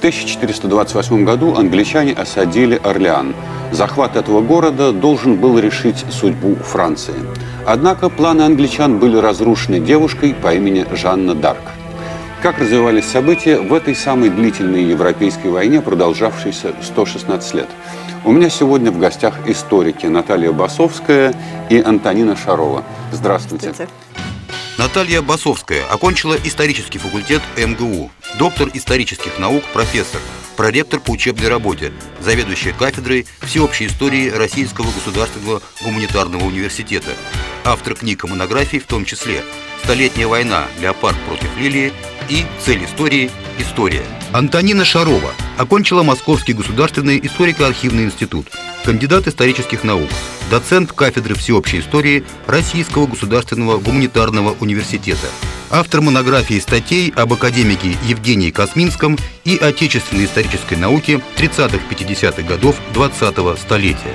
1428 году англичане осадили Орлеан. Захват этого города должен был решить судьбу Франции. Однако планы англичан были разрушены девушкой по имени Жанна д'Арк. Как развивались события в этой самой длительной европейской войне, продолжавшейся 116 лет? У меня сегодня в гостях историки Наталья Басовская и Антонина Шарова. Здравствуйте. Здравствуйте. Наталья Басовская окончила исторический факультет МГУ, доктор исторических наук, профессор, проректор по учебной работе, заведующая кафедрой всеобщей истории Российского государственного гуманитарного университета, автор книг и монографий, в том числе «Столетняя война. Леопард против лилии» и «Цель истории. История». Антонина Шарова окончила Московский государственный историко-архивный институт, кандидат исторических наук, доцент кафедры всеобщей истории Российского государственного гуманитарного университета, автор монографий и статей об академике Евгении Косминском и отечественной исторической науке 30-50-х годов 20-го столетия.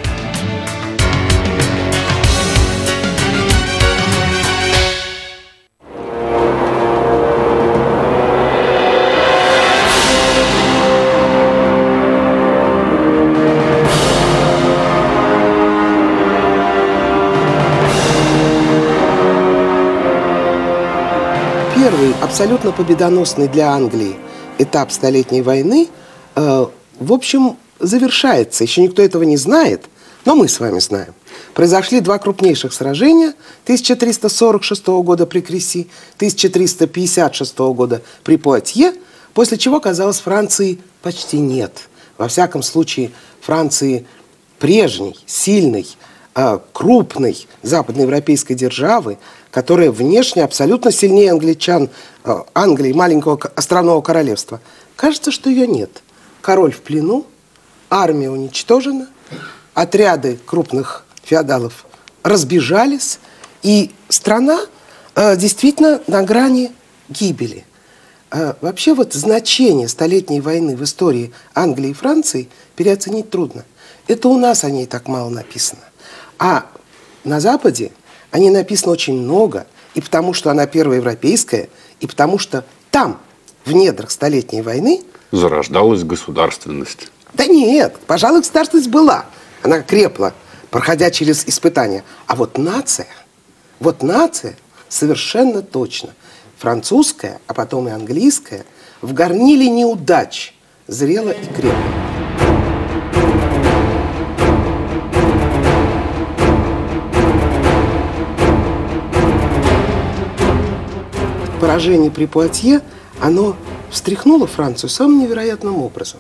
Первый, абсолютно победоносный для Англии этап Столетней войны, в общем, завершается. Еще никто этого не знает, но мы с вами знаем. Произошли два крупнейших сражения 1346 года при Креси, 1356 года при Пуатье, после чего, казалось, Франции почти нет. Во всяком случае, Франции прежней, сильной, крупной западноевропейской державы, которая внешне абсолютно сильнее англичан, Англии, маленького островного королевства. Кажется, что ее нет. Король в плену, армия уничтожена, отряды крупных феодалов разбежались, и страна действительно на грани гибели. Вообще вот значение Столетней войны в истории Англии и Франции переоценить трудно. Это у нас о ней так мало написано. А на Западе о ней написано очень много, и потому что она первая европейская, и потому что там, в недрах Столетней войны, зарождалась государственность. Да нет, пожалуй, государственность была. Она крепла, проходя через испытания. А вот нация совершенно точно, французская, а потом и английская, в горниле неудач зрела и крепла. Поражение при Пуатье, оно встряхнуло Францию самым невероятным образом.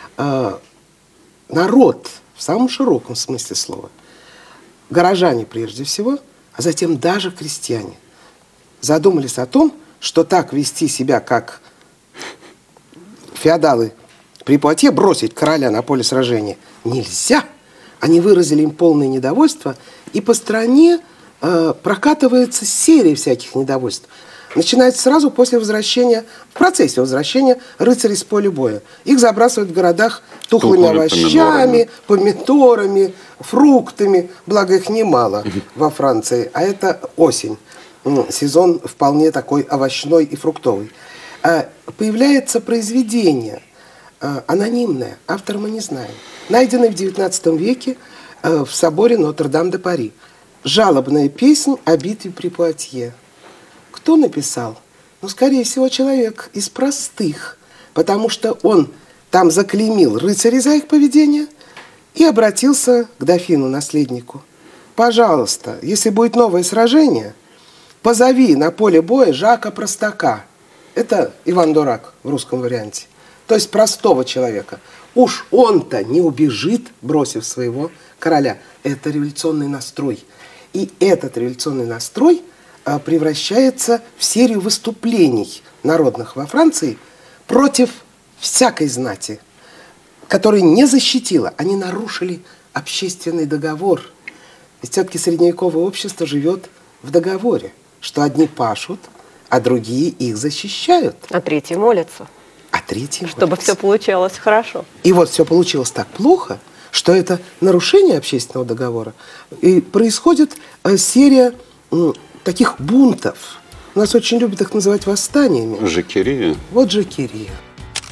Народ, в самом широком смысле слова, горожане прежде всего, а затем даже крестьяне, задумались о том, что так вести себя, как феодалы при Пуатье, бросить короля на поле сражения нельзя. Они выразили им полное недовольство, и по стране прокатывается серия всяких недовольств. Начинается сразу после возвращения, в процессе возвращения рыцарей с поля боя. Их забрасывают в городах тухлыми овощами, помидорами, фруктами. Благо их немало во Франции. А это осень. Сезон вполне такой овощной и фруктовый. Появляется произведение анонимное, автора мы не знаем, найденное в XIX веке в соборе Нотр-Дам-де-Пари. Жалобная песнь о битве при Пуатье. Кто написал? Ну, скорее всего, человек из простых, потому что он там заклеймил рыцарей за их поведение и обратился к дофину, наследнику. Пожалуйста, если будет новое сражение, позови на поле боя Жака Простака. Это Иван Дурак в русском варианте. То есть простого человека. Уж он-то не убежит, бросив своего короля. Это революционный настрой. И этот революционный настрой превращается в серию выступлений народных во Франции против всякой знати, которая не защитила. Они нарушили общественный договор. Ведь все-таки средневековое общество живет в договоре, что одни пашут, а другие их защищают. А третьи молятся. Чтобы все получалось хорошо. И вот все получилось так плохо, что это нарушение общественного договора. И происходит серия таких бунтов. У нас очень любят их называть восстаниями. Жакерия. Вот Жакерия.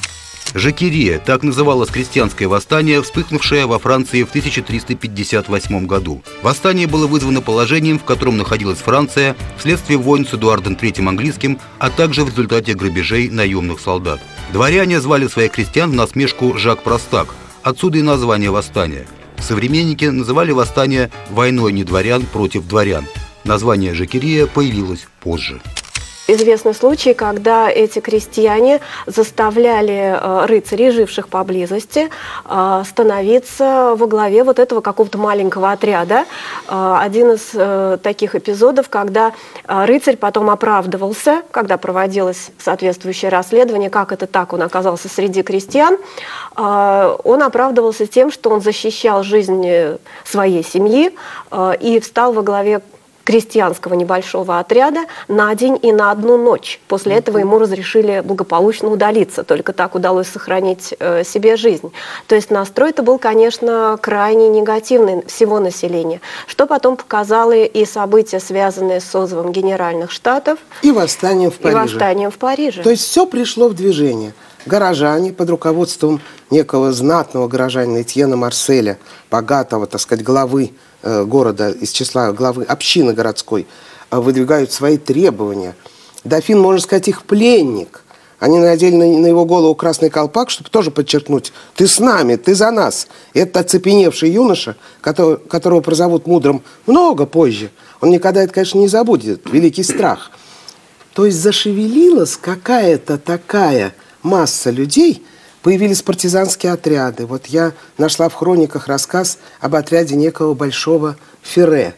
Жакерия – так называлось крестьянское восстание, вспыхнувшее во Франции в 1358 году. Восстание было вызвано положением, в котором находилась Франция вследствие войн с Эдуардом III английским, а также в результате грабежей наемных солдат. Дворяне звали своих крестьян в насмешку «Жак Простак», отсюда и название восстания. Современники называли восстание «войной не дворян против дворян». Название «Жакерия» появилось позже. Известны случаи, когда эти крестьяне заставляли рыцарей, живших поблизости, становиться во главе вот этого какого-то маленького отряда. Один из таких эпизодов, когда рыцарь потом оправдывался, когда проводилось соответствующее расследование, как это так, он оказался среди крестьян, он оправдывался тем, что он защищал жизнь своей семьи и встал во главе крестьянского небольшого отряда на день и на одну ночь. После этого ему разрешили благополучно удалиться. Только так удалось сохранить себе жизнь. То есть настрой-то был, конечно, крайне негативный всего населения. Что потом показало и события, связанные с созывом Генеральных Штатов. И восстанием в Париже. То есть все пришло в движение. Горожане под руководством некого знатного горожанина Этьена Марселя, богатого, так сказать, главы города, из числа главы общины городской, выдвигают свои требования. Дофин, можно сказать, их пленник. Они надели на его голову красный колпак, чтобы тоже подчеркнуть: ты с нами, ты за нас. И этот оцепеневший юноша, которого прозовут мудрым много позже, он никогда это, конечно, не забудет. Великий страх. То есть зашевелилась какая-то такая масса людей, появились партизанские отряды. Вот я нашла в хрониках рассказ об отряде некого большого Ферре.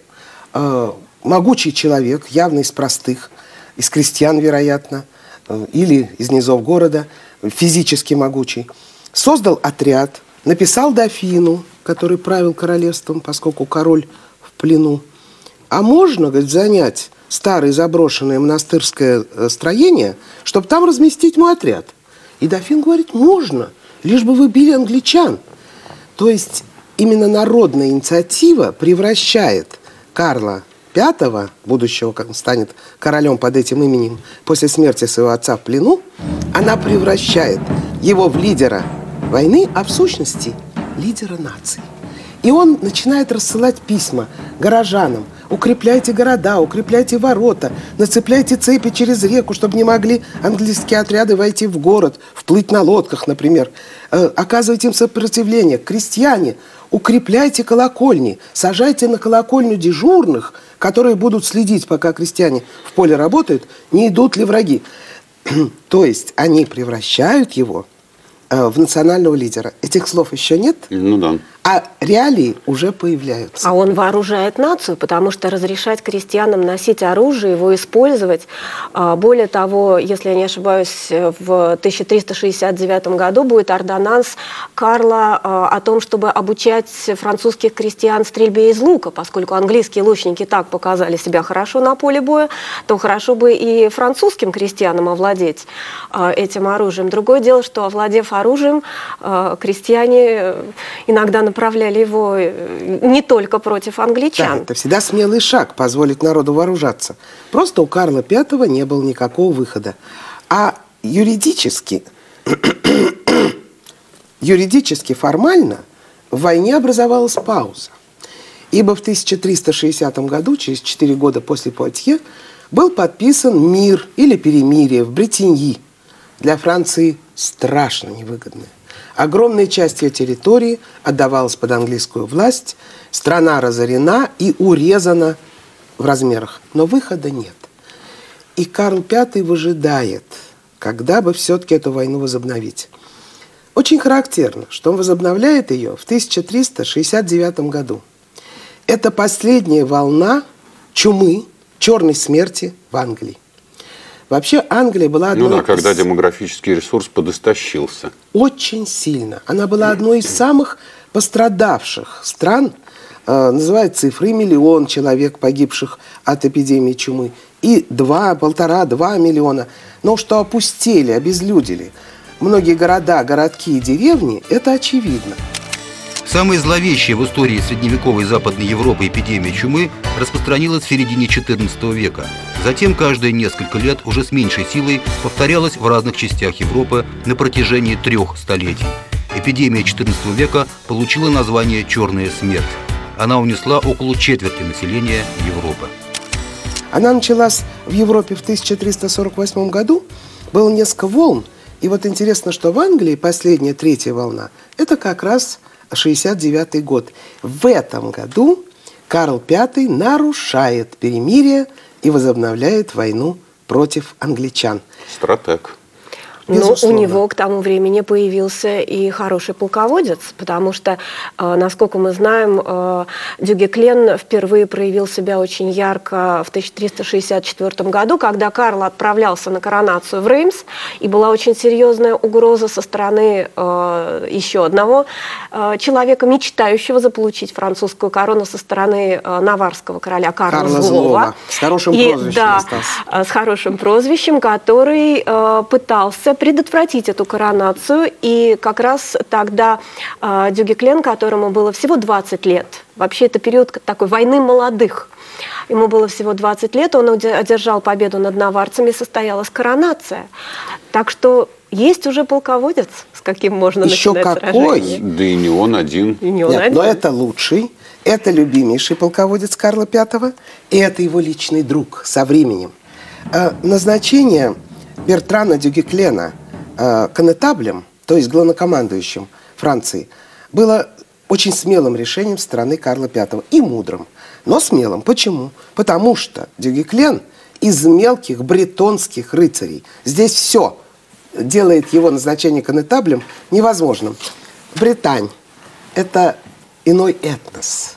Могучий человек, явно из простых, из крестьян, вероятно, или из низов города, физически могучий. Создал отряд, написал дофину, который правил королевством, поскольку король в плену. А можно, говорит, занять старое заброшенное монастырское строение, чтобы там разместить мой отряд? И дофин говорит: можно, лишь бы вы били англичан. То есть именно народная инициатива превращает Карла V, будущего, как он станет королем под этим именем, после смерти своего отца в плену, она превращает его в лидера войны, а в сущности лидера нации. И он начинает рассылать письма горожанам: укрепляйте города, укрепляйте ворота, нацепляйте цепи через реку, чтобы не могли английские отряды войти в город, вплыть на лодках, например. Оказывайте им сопротивление. Крестьяне, укрепляйте колокольни, сажайте на колокольню дежурных, которые будут следить, пока крестьяне в поле работают, не идут ли враги. То есть они превращают его в национального лидера. Этих слов еще нет? Ну да. А реалии уже появляются. А он вооружает нацию, потому что разрешать крестьянам носить оружие, его использовать. Более того, если я не ошибаюсь, в 1369 году будет ордонанс Карла о том, чтобы обучать французских крестьян стрельбе из лука, поскольку английские лучники так показали себя хорошо на поле боя, то хорошо бы и французским крестьянам овладеть этим оружием. Другое дело, что, овладев оружием, крестьяне иногда направляли его не только против англичан. Да, это всегда смелый шаг — позволить народу вооружаться. Просто у Карла V не было никакого выхода. А юридически формально в войне образовалась пауза. Ибо в 1360 году, через 4 года после Пуатье, был подписан мир или перемирие в Бретеньи, для Франции страшно невыгодное. Огромная часть ее территории отдавалась под английскую власть, страна разорена и урезана в размерах, но выхода нет. И Карл V выжидает, когда бы все-таки эту войну возобновить. Очень характерно, что он возобновляет ее в 1369 году. Это последняя волна чумы, черной смерти в Англии. Вообще Англия была одной... Ну да, когда демографический ресурс подистощился. Очень сильно. Она была одной из самых пострадавших стран. Называют цифры: 1 миллион человек, погибших от эпидемии чумы, и 1,5–2 миллиона. Но что опустели, обезлюдили многие города, городки и деревни, это очевидно. Самая зловещая в истории средневековой Западной Европы эпидемия чумы распространилась в середине XIV века. Затем каждые несколько лет уже с меньшей силой повторялась в разных частях Европы на протяжении 3 столетий. Эпидемия XIV века получила название «Черная смерть». Она унесла около четверти населения Европы. Она началась в Европе в 1348 году, было несколько волн. И вот интересно, что в Англии последняя, 3-я волна, это как раз 69-й год. В этом году Карл V нарушает перемирие и возобновляет войну против англичан. Стратег. Но у Безусловно. него к тому времени появился и хороший полководец, потому что, насколько мы знаем, Дюгеклен впервые проявил себя очень ярко в 1364 году, когда Карл отправлялся на коронацию в Реймс, и была очень серьезная угроза со стороны еще одного человека, мечтающего заполучить французскую корону со стороны наварского короля Карла Злого. С хорошим прозвищем да, остался. с хорошим прозвищем, который пытался предотвратить эту коронацию. И как раз тогда Дюгеклен, которому было всего 20 лет, вообще это период такой войны молодых, ему было всего 20 лет, он одержал победу над наварцами, состоялась коронация. Так что есть уже полководец, с каким можно Еще начинать какой? сражение. Да и не он один. И не он Нет, один. но это лучший, это любимейший полководец Карла V, и это его личный друг со временем. Назначение Бертрана Дюгеклена коннетаблем, то есть главнокомандующим Франции, было очень смелым решением стороны Карла V и мудрым, но смелым. Почему? Потому что Дюгеклен из мелких бретонских рыцарей. Здесь все делает его назначение коннетаблем невозможным. Британь – это иной этнос,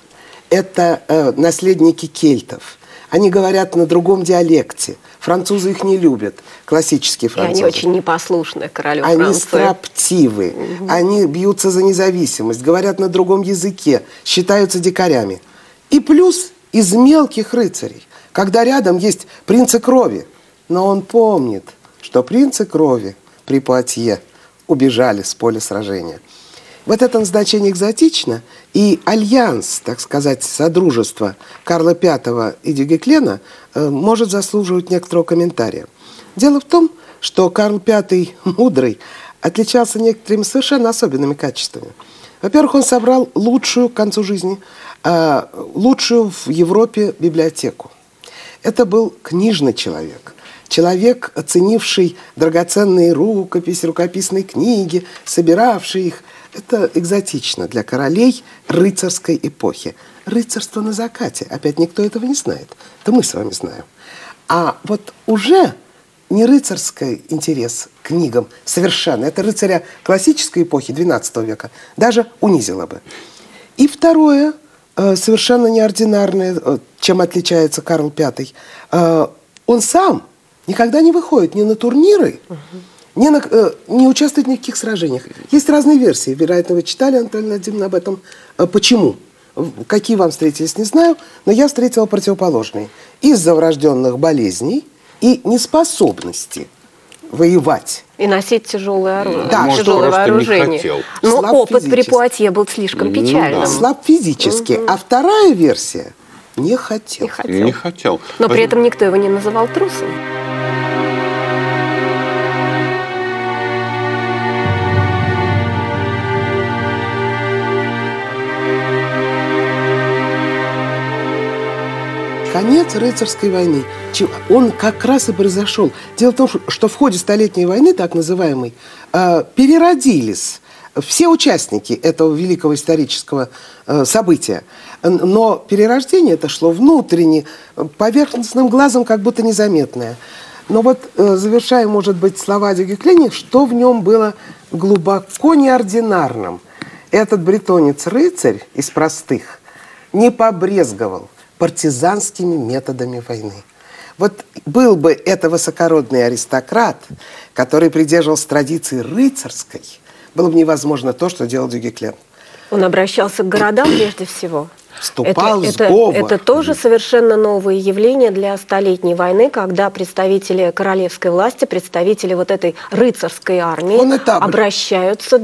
это наследники кельтов. Они говорят на другом диалекте. Французы их не любят, классические французы. И они очень непослушны королю Они Франции. строптивы, они бьются за независимость, говорят на другом языке, считаются дикарями. И плюс из мелких рыцарей, когда рядом есть принцы крови. Но он помнит, что принцы крови при Пуатье убежали с поля сражения. Вот это назначение экзотично, и альянс, так сказать, содружество Карла V и Дюгеклена может заслуживать некоторого комментария. Дело в том, что Карл V мудрый отличался некоторыми совершенно особенными качествами. Во-первых, он собрал лучшую к концу жизни, лучшую в Европе библиотеку. Это был книжный человек. Человек, оценивший драгоценные рукописи, рукописные книги, собиравший их. Это экзотично для королей рыцарской эпохи. Рыцарство на закате. Опять никто этого не знает. Это мы с вами знаем. А вот уже не рыцарский интерес к книгам совершенно. Это рыцаря классической эпохи XII века даже унизило бы. И второе, совершенно неординарное, чем отличается Карл V. Он сам никогда не выходит ни на турниры, не участвует в никаких сражениях. Есть разные версии. Вероятно, вы читали, Антонина Владимировна, об этом. Почему? Какие вам встретились, не знаю, но я встретила противоположные. Из-за врожденных болезней и неспособности воевать. И носить тяжелое оружие, Да, может, тяжелое просто не вооружение. хотел. Но Слаб опыт при физически. Пуатье был слишком Ну печальным. да. Слаб физически. А вторая версия – не хотел. Не хотел. Не хотел. Но при этом никто его не называл трусом. Конец рыцарской войны. Он как раз и произошел. Дело в том, что в ходе Столетней войны, так называемой, переродились все участники этого великого исторического события. Но перерождение это шло внутренне, поверхностным глазом как будто незаметное. Но вот, завершая, может быть, слова Дюгеклена, что в нем было глубоко неординарным. Этот бретонец-рыцарь из простых не побрезговал партизанскими методами войны. Вот был бы это высокородный аристократ, который придерживался традиции рыцарской, было бы невозможно то, что делал Дюгеклен. Он обращался к городам прежде всего. вступал в сговор. Это тоже совершенно новое явление для Столетней войны, когда представители королевской власти, представители вот этой рыцарской армии обращаются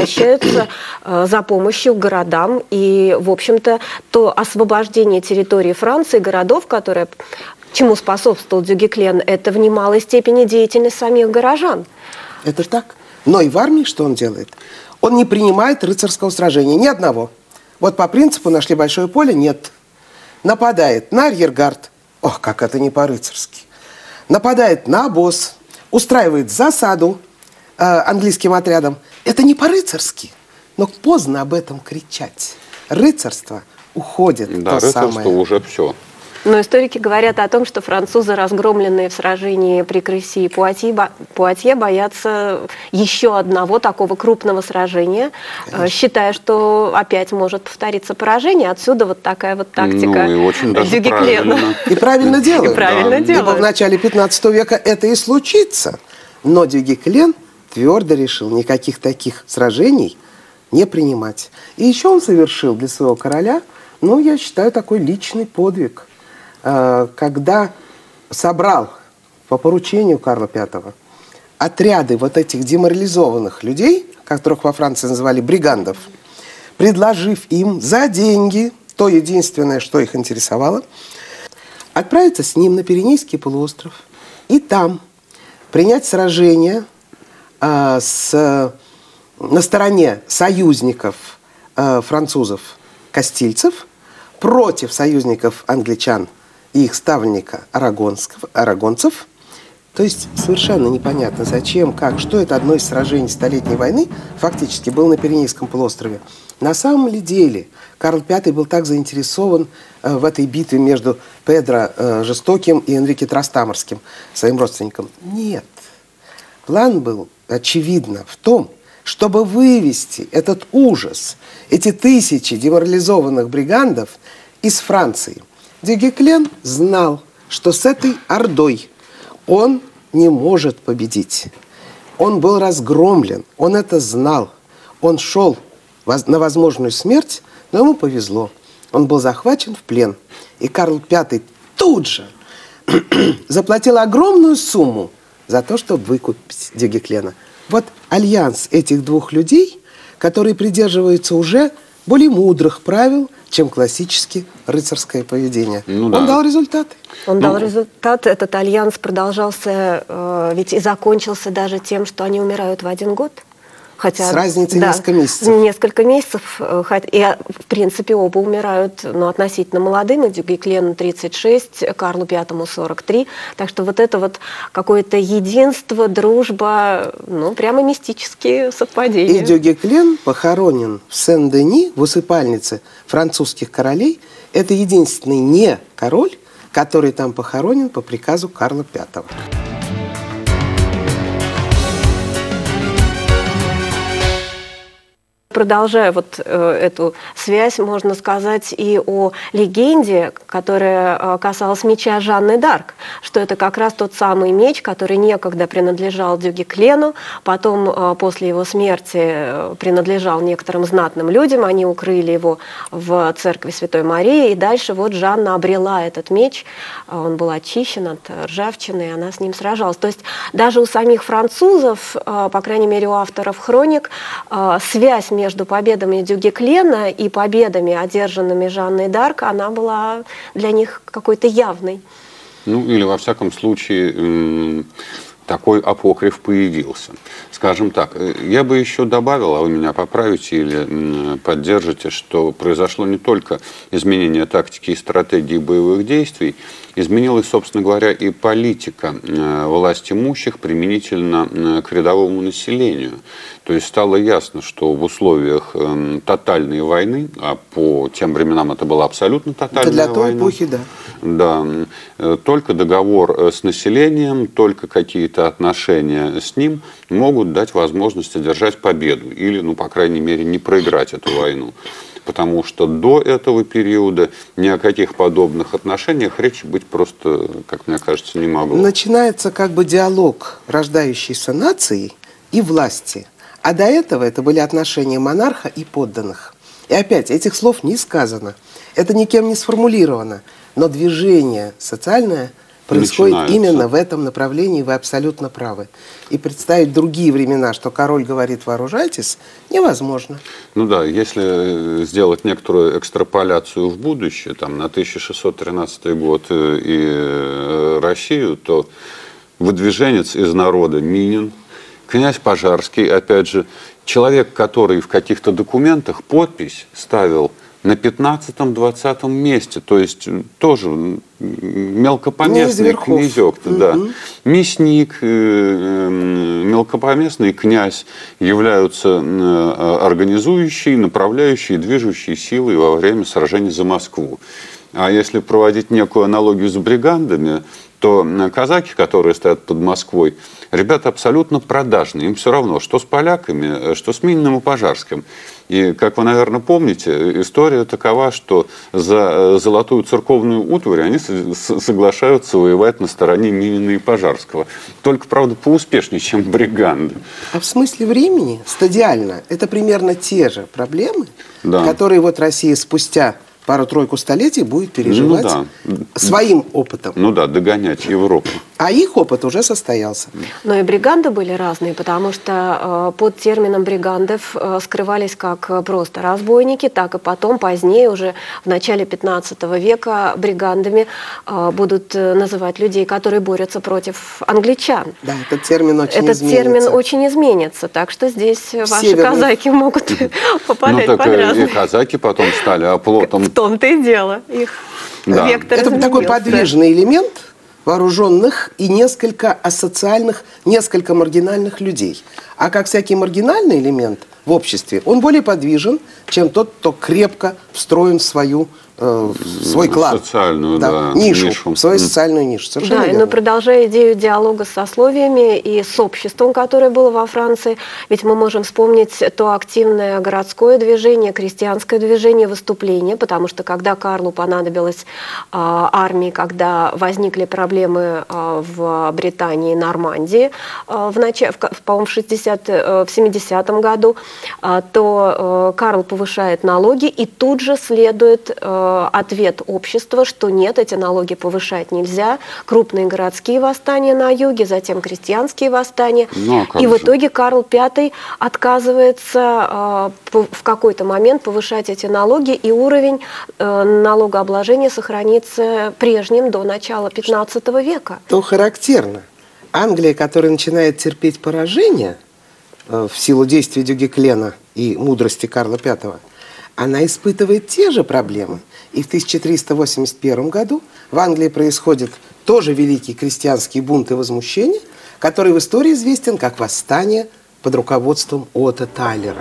за помощью к городам. И, в общем-то, то освобождение территории Франции, городов, которое, чему способствовал Дюгеклен, это в немалой степени деятельность самих горожан. Это ж так. Но и в армии что он делает? Он не принимает рыцарского сражения, ни одного. Вот по принципу «нашли большое поле» нет. Нападает на арьергард. Ох, как это не по-рыцарски. Нападает на обоз. Устраивает засаду английским отрядам. Это не по-рыцарски. Но поздно об этом кричать. Рыцарство уходит. Да, рыцарство уже все. Но историки говорят о том, что французы, разгромленные в сражении при Креси и Пуатье, боятся еще одного такого крупного сражения, считая, что опять может повториться поражение. Отсюда вот такая вот тактика Дюгеклена. И правильно делают. И правильно делают. Ибо в начале 15 века это и случится. Но Дюгеклен твердо решил никаких таких сражений не принимать. И еще он совершил для своего короля, ну, я считаю, такой личный подвиг. Когда собрал по поручению Карла V отряды вот этих деморализованных людей, которых во Франции называли бригандов, предложив им за деньги, то единственное, что их интересовало, отправиться с ним на Пиренейский полуостров и там принять сражение на стороне союзников французов, кастильцев, против союзников англичан и их ставленника арагонцев. То есть совершенно непонятно, зачем, как, что это одно из сражений Столетней войны фактически было на Пиренейском полуострове. На самом ли деле Карл V был так заинтересован в этой битве между Педро Жестоким и Энрике Трастамарским, своим родственником? Нет. План был, очевидно, в том, чтобы вывести этот ужас, эти тысячи деморализованных бригандов из Франции. Дюгеклен знал, что с этой ордой он не может победить. Он был разгромлен, он это знал. Он шел на возможную смерть, но ему повезло. Он был захвачен в плен. И Карл V тут же заплатил огромную сумму за то, чтобы выкупить Дюгеклена. Вот альянс этих двух людей, которые придерживаются уже более мудрых правил, чем классически рыцарское поведение. Он дал результаты. Он дал результат. Этот альянс продолжался, ведь и закончился даже тем, что они умирают в один год. Хотя, с разницей несколько месяцев. Несколько месяцев. И, в принципе, оба умирают относительно молодыми. Дюгеклену 36, Карлу V 43. Так что вот это вот какое-то единство, дружба, прямо мистические совпадения. И Дюгеклен похоронен в Сен-Дени, в усыпальнице французских королей. Это единственный не король, который там похоронен по приказу Карла V. Продолжая эту связь, можно сказать и о легенде, которая касалась меча Жанны д'Арк, что это как раз тот самый меч, который некогда принадлежал Дюгеклену, потом после его смерти принадлежал некоторым знатным людям, они укрыли его в церкви Святой Марии, и дальше вот Жанна обрела этот меч, он был очищен от ржавчины, и она с ним сражалась. То есть даже у самих французов, по крайней мере у авторов хроник, связь между победами Дюгеклена и победами, одержанными Жанной д'Арк, она была для них какой-то явной. Или, во всяком случае, такой апокриф появился. Скажем так, я бы еще добавил, а вы меня поправите или поддержите, что произошло не только изменение тактики и стратегии боевых действий, изменилась, собственно говоря, и политика власть имущих применительно к рядовому населению. То есть стало ясно, что в условиях тотальной войны, а по тем временам это была абсолютно тотальная война. Для той эпохи, да. Да, только договор с населением, только какие-то отношения с ним могут дать возможность одержать победу или, по крайней мере, не проиграть эту войну. Потому что до этого периода ни о каких подобных отношениях речи быть просто, как мне кажется, не могло. Начинается диалог рождающейся нации и власти. А до этого это были отношения монарха и подданных. И опять, этих слов не сказано. Это никем не сформулировано. Но движение социальное происходит Начинается. именно в этом направлении, вы абсолютно правы. И представить другие времена, что король говорит «вооружайтесь», невозможно. Ну да, если сделать некоторую экстраполяцию в будущее, там, на 1613 год и Россию, то выдвиженец из народа Минин, князь Пожарский, опять же, человек, который в каких-то документах подпись ставил на 15-20 месте, то есть тоже мелкопоместный князек, да. Мясник, мелкопоместный князь являются организующей, направляющей, движущей силой во время сражений за Москву. А если проводить некую аналогию с бригандами, то казаки, которые стоят под Москвой, ребята абсолютно продажные. Им все равно, что с поляками, что с Мининым и Пожарским. И, как вы, наверное, помните, история такова, что за золотую церковную утварь они соглашаются воевать на стороне Минина и Пожарского. Только, правда, поуспешнее, чем бриганды. А в смысле времени, стадиально, это примерно те же проблемы, Да. которые вот Россия спустя пару-тройку столетий будет переживать своим опытом. Ну да, догонять Европу. А их опыт уже состоялся. Но и бриганды были разные, потому что под термином бригандов скрывались как просто разбойники, так и потом, позднее, уже в начале 15 века, бригандами будут называть людей, которые борются против англичан. Да, этот термин очень Этот изменится. термин очень изменится, так что здесь ваши Северный. казаки могут попадать Ну под так и разные. казаки потом стали оплотом. В том-то и дело. Их Да. вектор Это такой изменился. подвижный элемент вооруженных и несколько асоциальных, несколько маргинальных людей. А как всякий маргинальный элемент в обществе, он более подвижен, чем тот, кто крепко встроен в свой клад. Социальную, да, нишу, нишу. в свою социальную нишу. Совершенно Да, верно. но продолжая идею диалога с сословиями и с обществом, которое было во Франции, ведь мы можем вспомнить то активное городское движение, крестьянское движение, выступление, потому что когда Карлу понадобилась армия, когда возникли проблемы в Британии и Нормандии, по-моему, в 70-м году, то Карл повышает налоги, и тут же следует ответ общества, что нет, эти налоги повышать нельзя. Крупные городские восстания на юге, затем крестьянские восстания. Ну, а как И в же? итоге Карл V отказывается в какой-то момент повышать эти налоги, и уровень налогообложения сохранится прежним до начала 15 века. То характерно. Англия, которая начинает терпеть поражение в силу действий Дюгеклена и мудрости Карла V, она испытывает те же проблемы. И в 1381 году в Англии происходит тоже великий крестьянский бунт и возмущение, который в истории известен как восстание под руководством Отто Тайлера.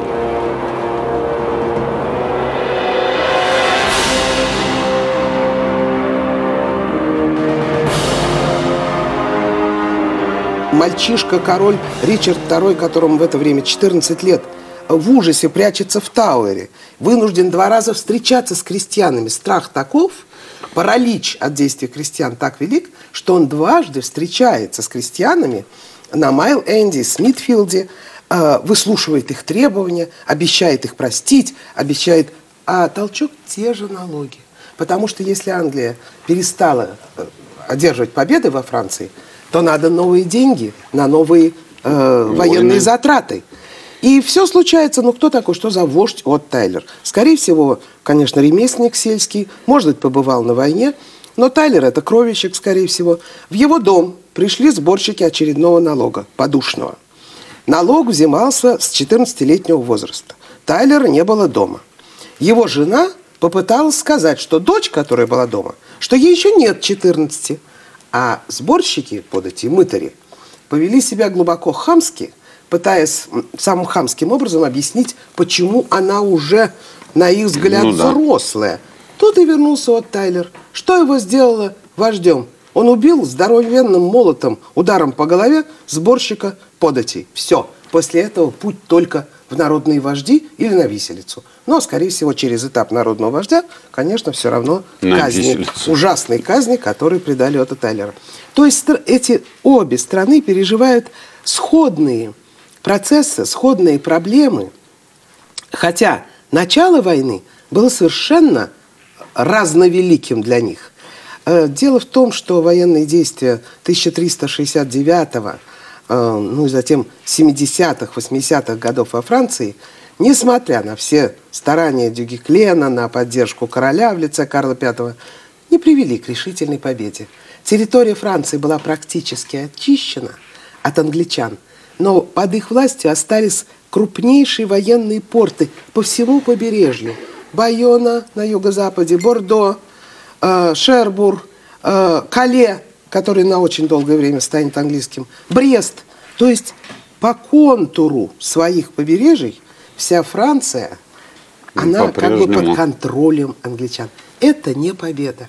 Мальчишка-король Ричард II, которому в это время 14 лет, в ужасе прячется в Тауэре, вынужден 2 раза встречаться с крестьянами. Страх таков, паралич от действий крестьян так велик, что он дважды встречается с крестьянами на Майл-Энде, Смитфилде, выслушивает их требования, обещает их простить, обещает, а толчок те же налоги. Потому что если Англия перестала одерживать победы во Франции, то надо новые деньги на новые военные затраты. И все случается, ну кто такой, что за вождь Отто Тайлер? Скорее всего, конечно, ремесленник сельский, может быть, побывал на войне, но Тайлер это кровельщик, скорее всего. В его дом пришли сборщики очередного налога, подушного. Налог взимался с 14-летнего возраста. Тайлера не было дома. Его жена попыталась сказать, что дочь, которая была дома, что ей еще нет 14. А сборщики, подати, мытари, повели себя глубоко хамски, пытаясь самым хамским образом объяснить, почему она уже, на их взгляд, взрослая. Тут и вернулся Отто Тайлер. Что его сделало вождем? Он убил здоровенным молотом, ударом по голове сборщика податей. Все. После этого путь только в народные вожди или на виселицу. Но, скорее всего, через этап народного вождя, конечно, все равно казни, ужасные казни, которые предали Отто Тайлера. То есть эти обе страны переживают сходные процессы, сходные проблемы. Хотя начало войны было совершенно разновеликим для них. Дело в том, что военные действия 1369-го, ну и затем 70-х, 80-х годов во Франции, несмотря на все старания Дюгеклена, на поддержку короля в лице Карла V, не привели к решительной победе. Территория Франции была практически очищена от англичан, но под их властью остались крупнейшие военные порты по всему побережью. Байона на юго-западе, Бордо, Шербур, Кале, который на очень долгое время станет английским, Брест. То есть по контуру своих побережий вся Франция, она как бы под контролем англичан. Это не победа.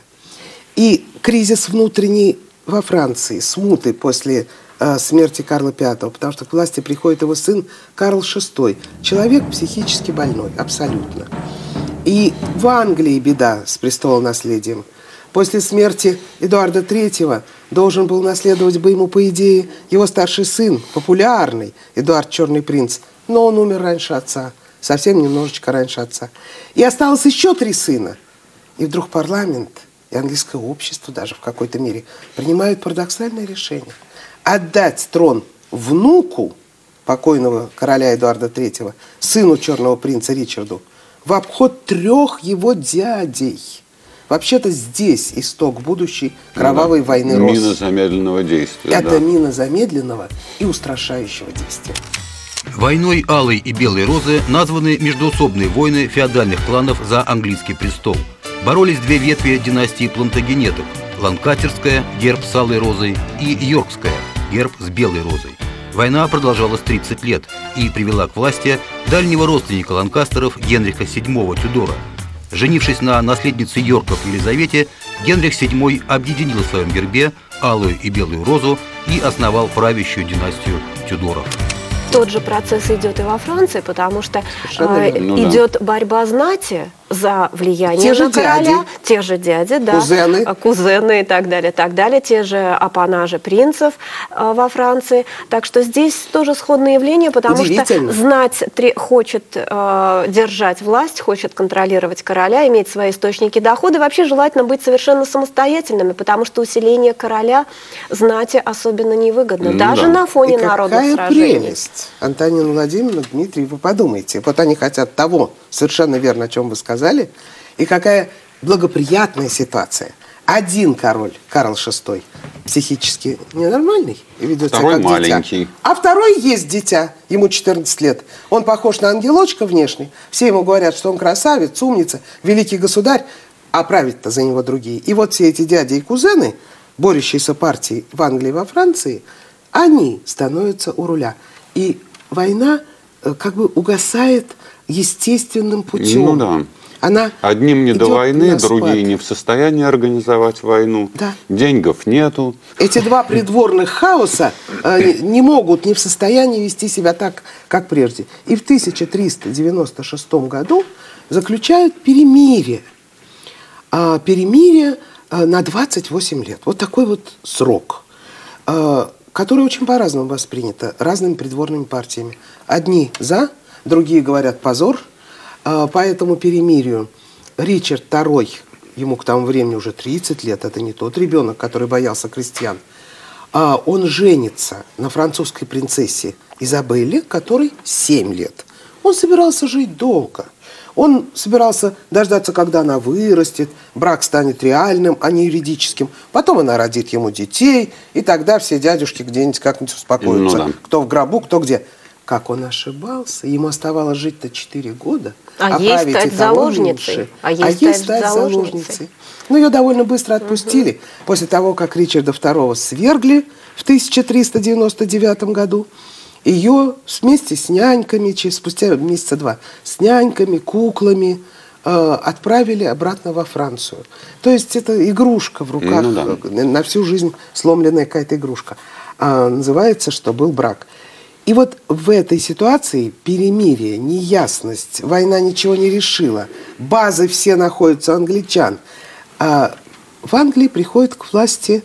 И кризис внутренний во Франции, смуты после смерти Карла V, потому что к власти приходит его сын Карл VI, человек психически больной, абсолютно. И в Англии беда с престолонаследием. После смерти Эдуарда III должен был наследовать бы ему, по идее, его старший сын, популярный Эдуард Черный принц, но он умер раньше отца, совсем немножечко раньше отца. И осталось еще 3 сына. И вдруг парламент и английское общество даже в какой-то мере принимают парадоксальное решение отдать трон внуку покойного короля Эдуарда III, сыну Черного принца Ричарду, в обход 3 его дядей. Вообще-то здесь исток будущей кровавой войны рос. Мина замедленного действия. Это мина замедленного и устрашающего действия. Войной Алой и Белой Розы названы междоусобные войны феодальных кланов за английский престол. Боролись 2 ветви династии Плантагенетов – Ланкастерская, герб с алой розой, и Йоркская, герб с белой розой. Война продолжалась 30 лет и привела к власти дальнего родственника Ланкастеров Генриха VII Тюдора. Женившись на наследнице Йорков Елизавете, Генрих VII объединил в своем гербе алую и белую розу и основал правящую династию Тюдоров. Тот же процесс идет и во Франции, потому что идет борьба знати за влияние на короля. Те же дяди, да, кузены и так далее, те же апанажи принцев во Франции. Так что здесь тоже сходное явление, потому что знать хочет держать власть, хочет контролировать короля, иметь свои источники дохода. Вообще желательно быть совершенно самостоятельными, потому что усиление короля знати особенно невыгодно, даже на фоне народных сражений. Какая прелесть, Антонина Владимировна, Дмитрий, вы подумайте. Вот они хотят того, совершенно верно, о чем вы сказали, и какая благоприятная ситуация. Один король, Карл VI, психически ненормальный и ведет себя как маленький. Дитя. А второй есть дитя, ему 14 лет. Он похож на ангелочка внешне. Все ему говорят, что он красавец, умница, великий государь, а править-то за него другие. И вот все эти дяди и кузены, борющиеся партии в Англии и во Франции, они становятся у руля. И война как бы угасает естественным путем. Ну да. Она одним не до войны, другие не в состоянии организовать войну. Да. Деньгов нету. Эти 2 придворных хаоса не могут, не в состоянии вести себя так, как прежде. И в 1396 году заключают перемирие. Перемирие на 28 лет. Вот такой вот срок, который очень по-разному воспринято разными придворными партиями. Одни за, другие говорят позор. По этому перемирию Ричард II, ему к тому времени уже 30 лет, это не тот ребенок, который боялся крестьян, он женится на французской принцессе Изабелле, которой 7 лет. Он собирался жить долго. Он собирался дождаться, когда она вырастет, брак станет реальным, а не юридическим. Потом она родит ему детей, и тогда все дядюшки где-нибудь как-нибудь успокоятся. Ну, да. Кто в гробу, кто где. Как он ошибался, ему оставалось жить-то 4 года. А ей стать заложницей. А ей стать заложницей. Но ее довольно быстро отпустили. После того, как Ричарда II свергли в 1399 году, ее вместе с няньками, спустя месяца 2, с няньками, куклами отправили обратно во Францию. То есть это игрушка в руках, на всю жизнь сломленная какая-то игрушка. Называется, что был брак. И вот в этой ситуации перемирие, неясность, война ничего не решила, базы все находятся у англичан. В Англии приходит к власти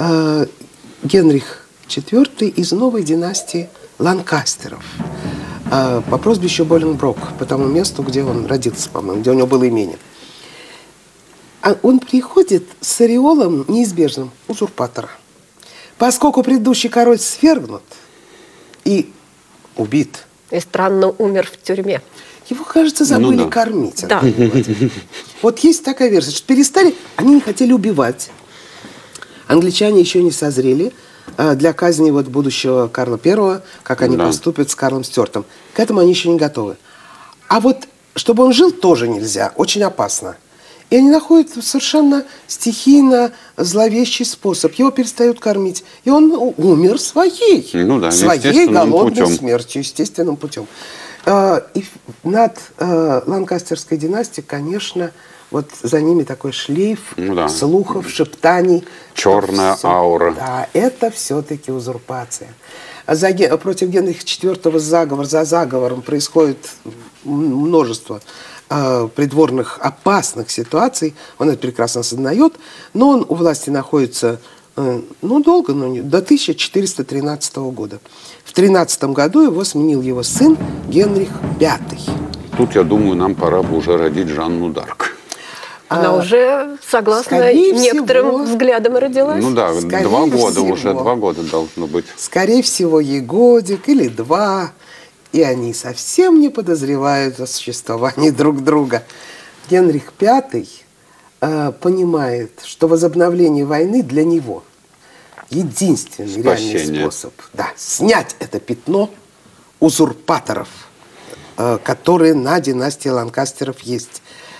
Генрих IV из новой династии Ланкастеров по прозвищу Боленброк, по тому месту, где он родился, по-моему, где у него было имение. А он приходит с ореолом неизбежным узурпатора. Поскольку предыдущий король свергнут и убит, И странно умер в тюрьме. его, кажется, забыли кормить. Да. Вот есть такая версия, что перестали, они не хотели убивать. Англичане еще не созрели для казни вот будущего Карла I, как они поступят с Карлом Стюартом. К этому они еще не готовы. А вот, чтобы он жил, тоже нельзя, очень опасно. И они находят совершенно стихийно зловещий способ. Его перестают кормить. И он умер своей, своей голодной смертью, естественным путем. И над Ланкастерской династией, конечно, вот за ними такой шлейф слухов, шептаний. Черная аура. Да, это все-таки узурпация. Против Генриха IV за заговором происходит множество придворных опасных ситуаций. Он это прекрасно осознает, но он у власти находится долго, до 1413 года. В 13 году его сменил его сын Генрих V. Тут, я думаю, нам пора бы уже родить Жанну Дарк. Она уже, согласно некоторым взглядам, родилась. Ну да, 2 года уже, 2 года должно быть. Скорее всего, ей годик или 2. И они совсем не подозревают о существовании друг друга. Генрих V понимает, что возобновление войны для него единственный реальный способ снять это пятно узурпаторов, которые на династии Ланкастеров есть.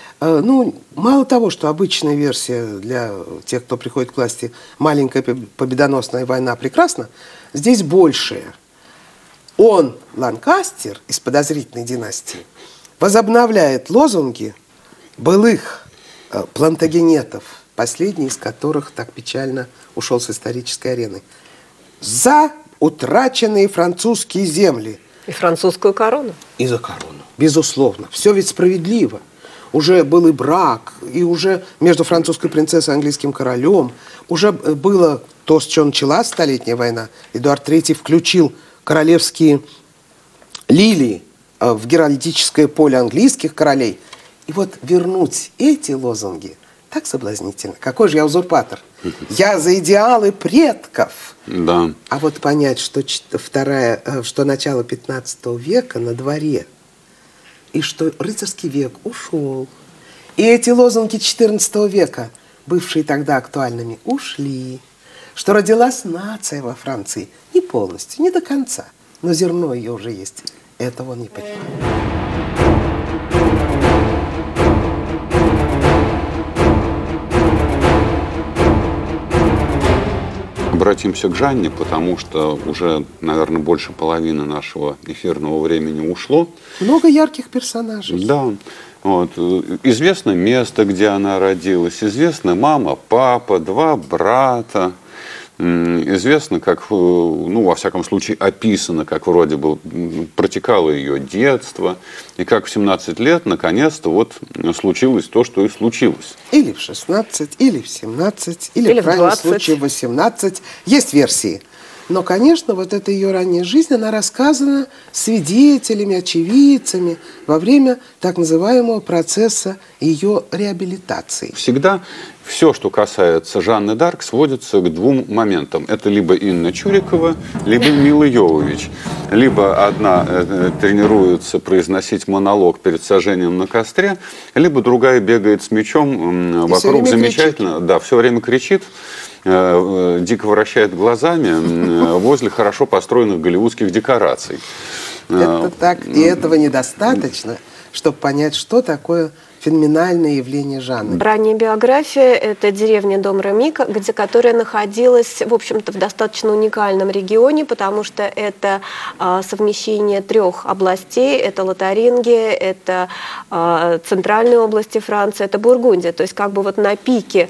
Мало того, что обычная версия для тех, кто приходит к власти, маленькая победоносная война прекрасна, здесь большее. Он, Ланкастер, из подозрительной династии, возобновляет лозунги былых плантагенетов, последний из которых так печально ушел с исторической арены. За утраченные французские земли. И французскую корону. И за корону. Безусловно. Все ведь справедливо. Уже был и брак, и уже между французской принцессой и английским королем. Уже было то, с чего началась Столетняя война. Эдуард III включил королевские лилии в геральдическое поле английских королей. И вот вернуть эти лозунги так соблазнительно. Какой же я узурпатор? Я за идеалы предков. Да. А вот понять, что начало 15 века на дворе, и что рыцарский век ушел, и эти лозунги 14 века, бывшие тогда актуальными, ушли, что родилась нация во Франции не полностью, не до конца, но зерно ее уже есть. Этого он не понимает. Обратимся к Жанне, потому что уже, наверное, больше половины нашего эфирного времени ушло. Много ярких персонажей. Да. Вот. Известно место, где она родилась. Известно мама, папа, 2 брата. Известно, как, во всяком случае, описано, как вроде бы протекало ее детство, и как в 17 лет, наконец-то, вот случилось то, что и случилось. Или в 16, или в 17, или в крайнем случае в 18. Есть версии. Но, конечно, вот эта ее ранняя жизнь, она рассказана свидетелями, очевидцами во время так называемого процесса ее реабилитации. Всегда все, что касается Жанны Дарк, сводится к 2 моментам. Это либо Инна Чурикова, либо Мила Йовович. Либо одна тренируется произносить монолог перед сожжением на костре, либо другая бегает с мечом вокруг замечательно. Да, все время кричит. Дико вращает глазами возле хорошо построенных голливудских декораций. Это так, и этого недостаточно, чтобы понять, что такое феноменальное явление Жанны. Ранняя биография – это деревня Дом-Реми, которая находилась, в общем-то, в достаточно уникальном регионе, потому что это совмещение 3 областей. Это Лотарингия, это центральные области Франции, это Бургундия. То есть как бы вот на пике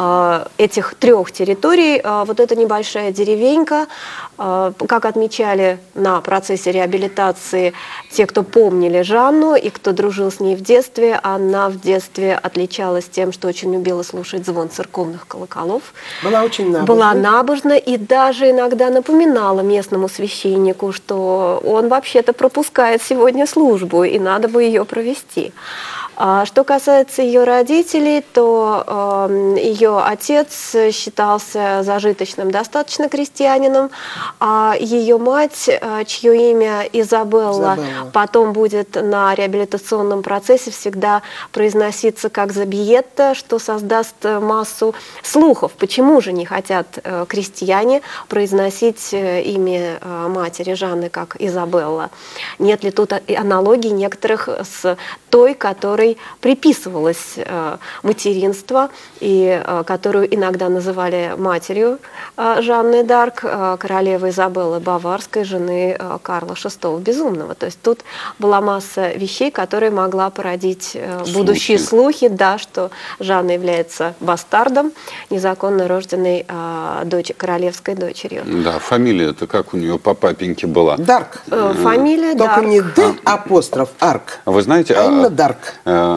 этих 3 территорий вот эта небольшая деревенька, как отмечали на процессе реабилитации те, кто помнили Жанну и кто дружил с ней в детстве, она в детстве отличалась тем, что очень любила слушать звон церковных колоколов. Была очень набожна. Была набожна и даже иногда напоминала местному священнику, что он вообще-то пропускает сегодня службу, и надо бы ее провести. Что касается ее родителей, то ее отец считался зажиточным достаточно крестьянином, а ее мать, чье имя Изабелла, потом будет на реабилитационном процессе всегда произноситься как Забиетта, что создаст массу слухов. Почему же не хотят крестьяне произносить имя матери Жанны как Изабелла? Нет ли тут аналогий некоторых с той, которой приписывалось материнство и которую иногда называли матерью Жанны д'Арк, королевы Изабеллы Баварской, жены Карла VI Безумного? То есть тут была масса вещей, которые могла породить будущие слухи, да, что Жанна является бастардом, незаконно рожденной королевской дочерью. Да, фамилия-то как у нее по папеньке была? Дарк. Фамилия Только Дарк. не Д, апостроф, Арк. Вы знаете, А именно Дарк.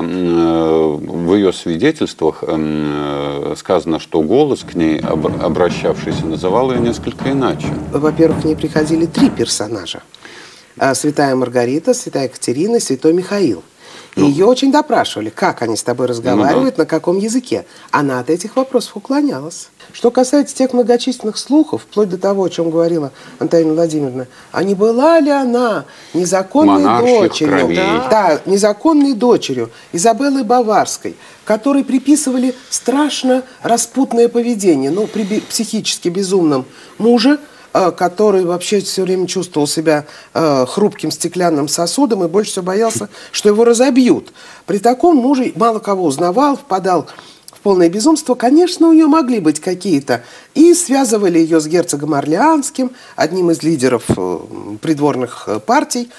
в ее свидетельствах сказано, что голос к ней обращавшийся называл ее несколько иначе. Во-первых, к ней приходили 3 персонажа. Святая Маргарита, святая Екатерина и святой Михаил. И ее очень допрашивали, как они с тобой разговаривают, на каком языке. Она от этих вопросов уклонялась. Что касается тех многочисленных слухов, вплоть до того, о чем говорила Антонина Владимировна, а не была ли она незаконной Монарших дочерью, кровей. да, незаконной дочерью Изабеллы Баварской, которой приписывали страшно распутное поведение, ну, при психически безумном муже, который вообще все время чувствовал себя хрупким стеклянным сосудом и больше всего боялся, что его разобьют. При таком муже мало кого узнавал, впадал в полное безумство. Конечно, у нее могли быть какие-то, и связывали ее с герцогом Орлеанским, одним из лидеров придворных партий.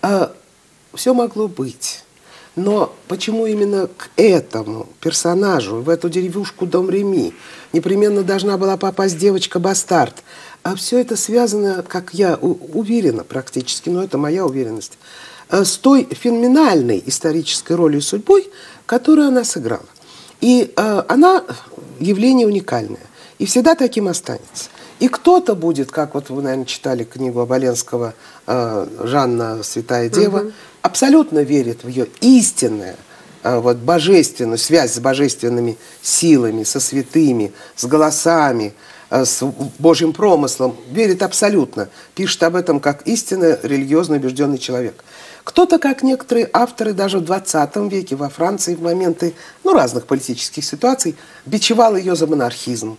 Все могло быть. Но почему именно к этому персонажу, в эту деревушку Дом-Реми, непременно должна была попасть девочка-бастард? А все это связано, как я уверена практически, но это моя уверенность, с той феноменальной исторической ролью и судьбой, которую она сыграла. И она явление уникальное. И всегда таким останется. И кто-то будет, как вот вы, наверное, читали книгу Оболенского «Жанна, святая дева», абсолютно верит в ее истинное, вот, божественную связь с божественными силами, со святыми, с голосами, с Божьим промыслом, верит абсолютно, пишет об этом как истинно религиозно убежденный человек. Кто-то, как некоторые авторы, даже в 20 веке во Франции в моменты разных политических ситуаций, бичевал ее за монархизм.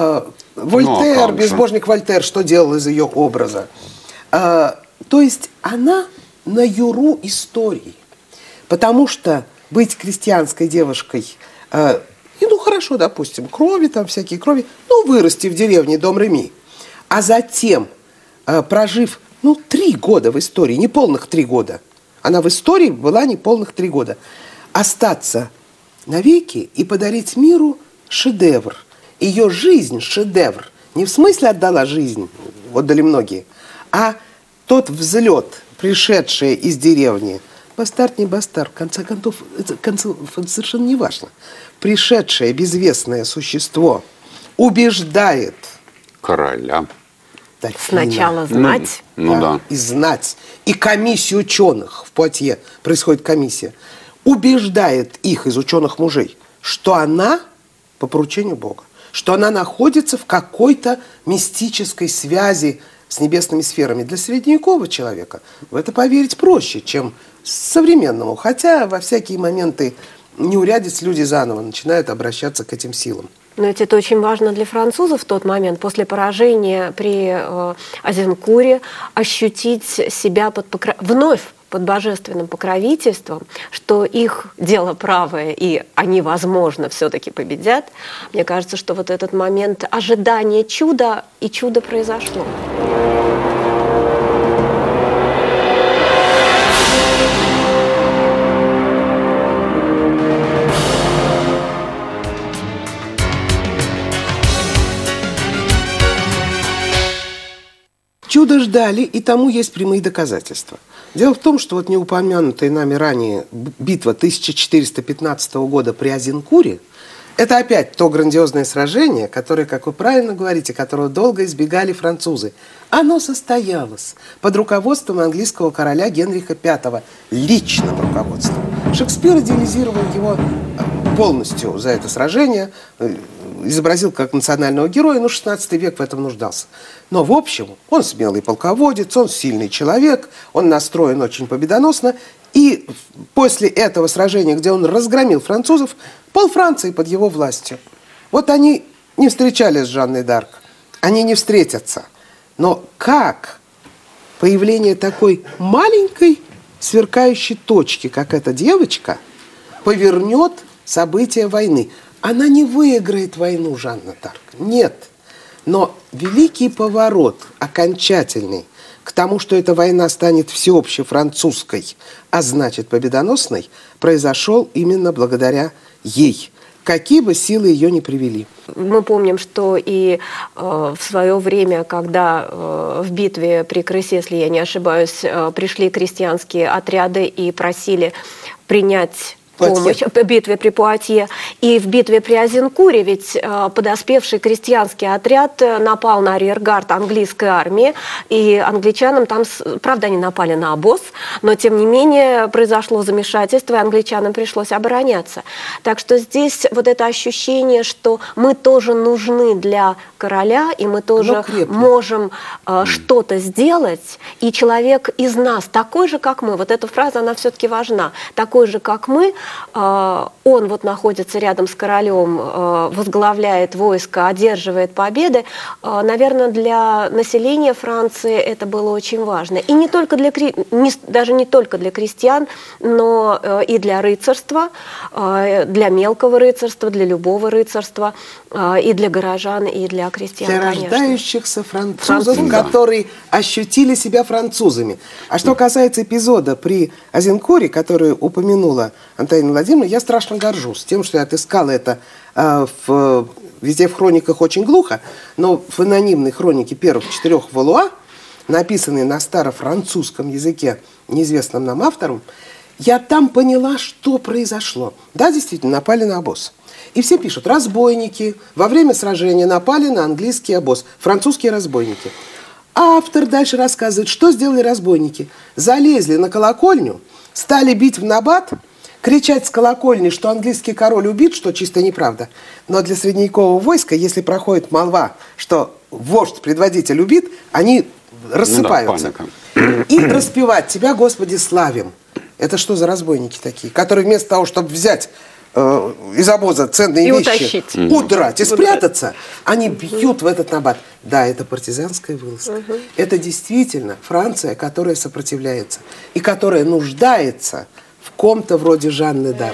Вольтер, безбожник Вольтер, что делал из ее образа? То есть она на юру истории. Потому что быть крестьянской девушкой, хорошо, допустим, крови, там всякие крови, вырасти в деревне Дом-Реми, а затем, прожив, 3 года в истории, неполных 3 года, она в истории была неполных 3 года, остаться навеки и подарить миру шедевр. Ее жизнь – шедевр. Не в смысле отдала жизнь, отдали многие, а тот взлет, пришедший из деревни, бастард, не бастард, в конце концов, это совершенно не важно. Пришедшее безвестное существо убеждает короля. Сначала знать. И знать. И комиссия ученых в Пуатье, происходит комиссия, убеждает их из ученых мужей, что она по поручению Бога, что она находится в какой-то мистической связи с небесными сферами. Для средневекового человека в это поверить проще, чем современному. Хотя во всякие моменты неурядиц люди заново начинают обращаться к этим силам. Но ведь это очень важно для французов в тот момент, после поражения при Азенкуре, ощутить себя вновь под божественным покровительством, что их дело правое, и они, возможно, все-таки победят. Мне кажется, что вот этот момент ожидания чуда, и чудо произошло. Чудо ждали, и тому есть прямые доказательства. Дело в том, что вот неупомянутая нами ранее битва 1415 года при Азенкуре Это опять то грандиозное сражение, которое, как вы правильно говорите, которого долго избегали французы. Оно состоялось под руководством английского короля Генриха V, личным руководством. Шекспир идеализировал его полностью за это сражение, изобразил как национального героя, но 16 век в этом нуждался. Но в общем, он смелый полководец, он сильный человек, он настроен очень победоносно. И после этого сражения, где он разгромил французов, пол Франции под его властью. Вот они не встречались с Жанной д'Арк, они не встретятся. Но как появление такой маленькой сверкающей точки, как эта девочка, повернет события войны? Она не выиграет войну, Жанна д'Арк, нет. Но великий поворот, окончательный, к тому, что эта война станет всеобщей французской, а значит победоносной, произошел именно благодаря ей, какие бы силы ее ни привели. Мы помним, что и в свое время, когда в битве при Крысе, если я не ошибаюсь, пришли крестьянские отряды и просили принять помощь в битве при Пуатье. И в битве при Азенкуре ведь подоспевший крестьянский отряд напал на арьергард английской армии, и англичанам там, правда, они напали на обоз, но тем не менее произошло замешательство, и англичанам пришлось обороняться. Так что здесь вот это ощущение, что мы тоже нужны для короля, и мы тоже можем что-то сделать, и человек из нас такой же, как мы, вот эта фраза, она все-таки важна, такой же, как мы, он вот находится рядом с королем, возглавляет войско, одерживает победы. Наверное, для населения Франции это было очень важно. И не только даже не только для крестьян, но и для рыцарства, для мелкого рыцарства, для любого рыцарства, и для горожан, и для крестьян, для конечно. Рождающихся французов, которые ощутили себя французами. А что касается эпизода при Азенкуре, который упомянула Антонина Владимировна, я страшно горжусь тем, что я отыскала это везде в хрониках очень глухо, но в анонимной хронике первых 4 Валуа, написанной на старофранцузском языке неизвестным нам автором, я там поняла, что произошло. Да, действительно, напали на обоз. И все пишут: разбойники во время сражения напали на английский обоз, французские разбойники. А автор дальше рассказывает, что сделали разбойники. Залезли на колокольню, стали бить в набат, кричать с колокольни, что английский король убит, что чисто неправда. Но для средневекового войска, если проходит молва, что вождь, предводитель убит, они рассыпаются. И распевать «Тебя, Господи, славим». Это что за разбойники такие, которые вместо того, чтобы взять из обоза ценные вещи, удрать и спрятаться, они бьют в этот набат. Да, это партизанская вылазка. Это действительно Франция, которая сопротивляется и которая нуждается в ком-то вроде Жанны д'Арк.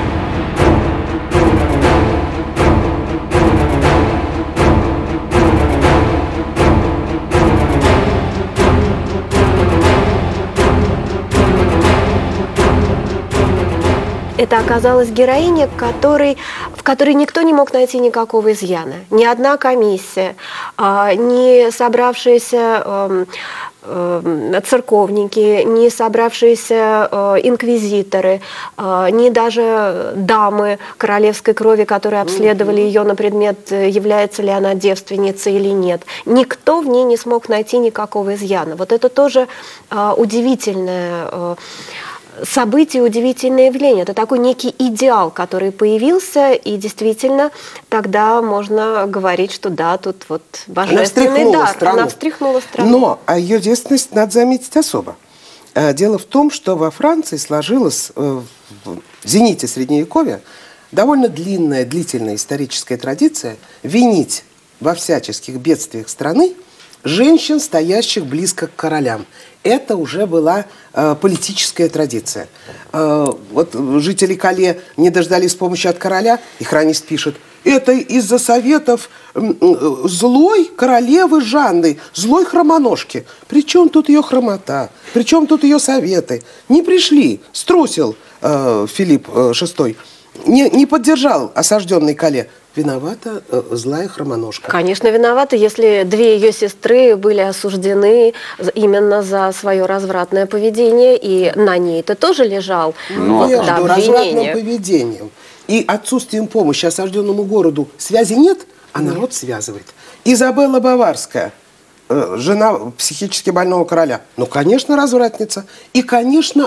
Это оказалась героиня, в которой никто не мог найти никакого изъяна. Ни одна комиссия, ни собравшиеся церковники, не собравшиеся инквизиторы, ни даже дамы королевской крови, которые обследовали ее на предмет, является ли она девственницей или нет. Никто в ней не смог найти никакого изъяна. Вот это тоже удивительное событие, удивительное явление. Это такой некий идеал, который появился, и действительно тогда можно говорить, что да, тут вот божественный дар. Она встряхнула страну. Но ее действенность надо заметить особо. Дело в том, что во Франции сложилась в зените Средневековья довольно длительная историческая традиция винить во всяческих бедствиях страны женщин, стоящих близко к королям. Это уже была политическая традиция. Вот жители Кале не дождались помощи от короля, и хронист пишет: это из-за советов злой королевы Жанны, злой хромоножки. Причем тут ее хромота? Причем тут ее советы? Не пришли, струсил Филипп VI, не поддержал осажденный Кале. Виновата злая хромоножка. Конечно, виновата, если 2 ее сестры были осуждены именно за свое развратное поведение, и на ней это тоже лежал Между развратным поведением и отсутствием помощи осажденному городу связи нет, а народ связывает. Изабелла Баварская, жена психически больного короля, ну, конечно, развратница. И, конечно,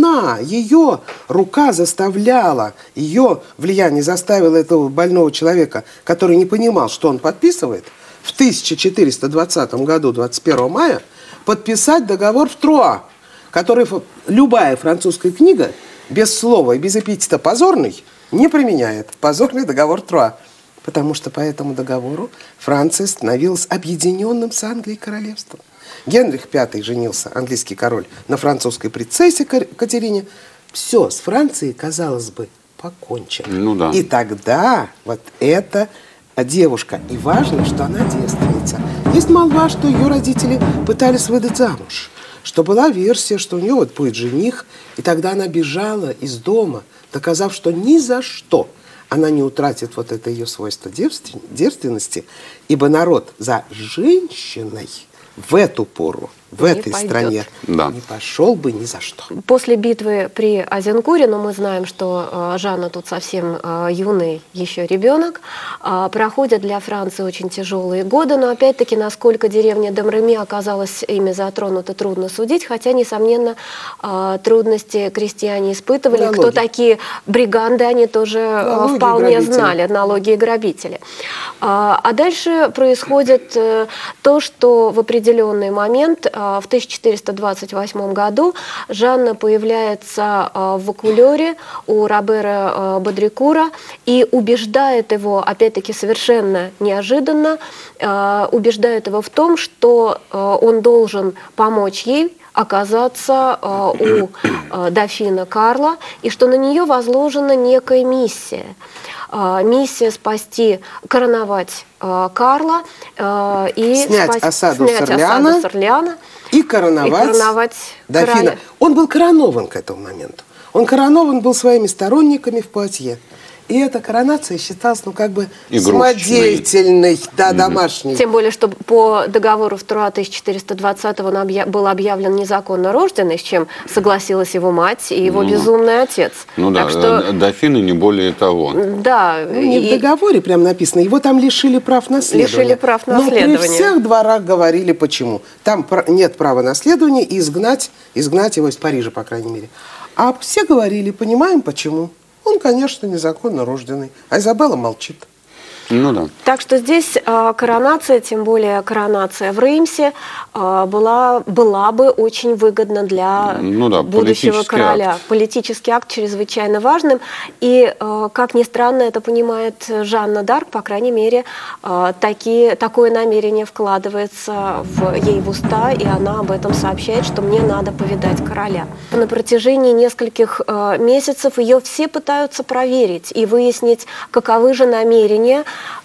ее рука заставляла, ее влияние заставило этого больного человека, который не понимал, что он подписывает, в 1420 году, 21 мая, подписать договор в Труа, который любая французская книга без слова и без эпитета «позорный» не применяет. Позорный договор Труа. Потому что по этому договору Франция становилась объединенным с Англией королевством. Генрих V женился, английский король, на французской принцессе Катерине. Все, с Францией, казалось бы, покончено. Ну да. И тогда вот эта девушка, и важно, что она девственница. Есть молва, что ее родители пытались выдать замуж, что была версия, что у нее вот будет жених, и тогда она бежала из дома, доказав, что ни за что она не утратит вот это ее свойство девственности, ибо народ за женщиной в эту пору, в этой стране не пошел бы ни за что. После битвы при Азенкуре, но мы знаем, что Жанна тут совсем юный еще ребенок, проходят для Франции очень тяжелые годы, но опять-таки, насколько деревня Домреми оказалась ими затронута, трудно судить, хотя, несомненно, трудности крестьяне испытывали. Налоги. Кто такие бриганды, они тоже вполне знали, налоги и грабители. А дальше происходит то, что в определенный момент в 1428 году Жанна появляется в Вакулёре у Робера Бодрикура и убеждает его, опять-таки совершенно неожиданно, убеждает его в том, что он должен помочь ей оказаться у дофина Карла, и что на нее возложена некая миссия. Миссия спасти, короновать Карла и снять осаду с Орлеана и короновать дофина. Короля. Он был коронован к этому моменту. Он коронован был своими сторонниками в Пуатье. И эта коронация считалась, ну, как бы самодеятельной, да, домашней. Тем более, что по договору в Труа 1420-го он был объявлен незаконно рожденный, с чем согласилась его мать и его безумный отец. Ну так да, что... дофины не более того. Да. Ну, не в договоре прям написано, его там лишили прав наследования. Лишили прав наследования. Но при всех дворах говорили, почему. Там нет права наследования, и изгнать его из Парижа, по крайней мере. А все говорили, понимаем, почему. Он, конечно, незаконно рожденный, а Изабелла молчит. Ну да. Так что здесь коронация, тем более коронация в Реймсе, была бы очень выгодна для будущего короля. Акт. Политический акт чрезвычайно важным. И, как ни странно, это понимает Жанна д'Арк, по крайней мере, такое намерение вкладывается ей в уста, и она об этом сообщает, что мне надо повидать короля. На протяжении нескольких месяцев ее все пытаются проверить и выяснить, каковы же намерения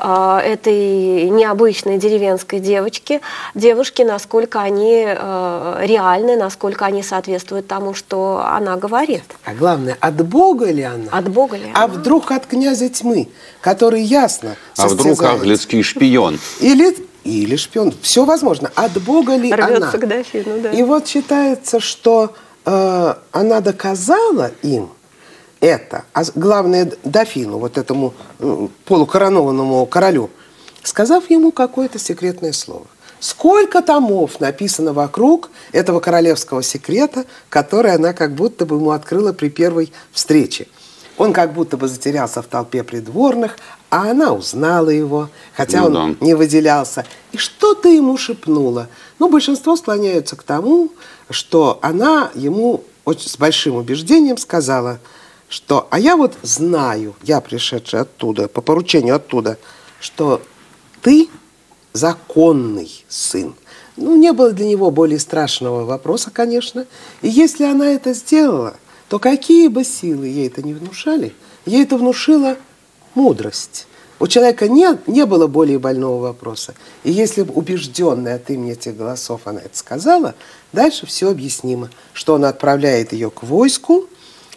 этой необычной деревенской девушки, насколько они реальны, насколько они соответствуют тому, что она говорит. А главное, от Бога ли она? От Бога ли она? А вдруг от князя тьмы, который ясно состязается? А вдруг английский шпион? Или шпион. Все возможно. От Бога ли рвется она? К дофину, да. И вот считается, что она доказала им это, а главное дофину, вот этому полукоронованному королю, сказав ему какое-то секретное слово. Сколько томов написано вокруг этого королевского секрета, который она как будто бы ему открыла при первой встрече. Он как будто бы затерялся в толпе придворных, а она узнала его, хотя он не выделялся. И что-то ему шепнула. Но большинство склоняются к тому, что она ему с большим убеждением сказала, что «а я вот знаю, я пришедший оттуда, по поручению оттуда, что ты законный сын». Ну, не было для него более страшного вопроса, конечно. И если она это сделала, то какие бы силы ей это не внушали, ей это внушила мудрость. У человека не было более больного вопроса. И если бы убежденная от имени этих голосов она это сказала, дальше все объяснимо, что он отправляет ее к войску,